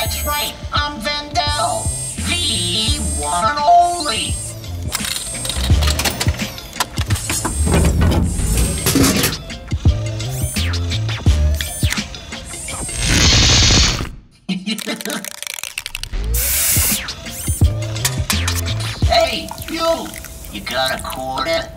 That's right, I'm Vend-L, the one and only. Hey, you got a quarter?